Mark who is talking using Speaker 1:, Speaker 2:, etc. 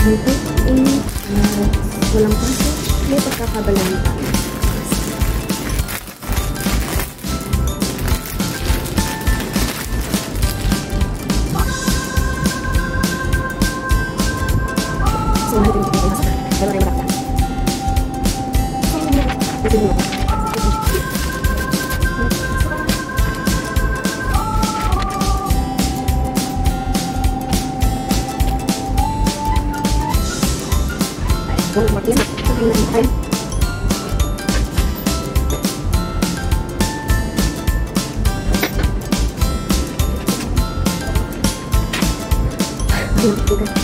Speaker 1: itu ini walang kaso may pagkakabalalitan. So, mahal din ito masakit. Pero rin makakita. Ito mo ako. Bueno, makin sabi na tayo. Ayun,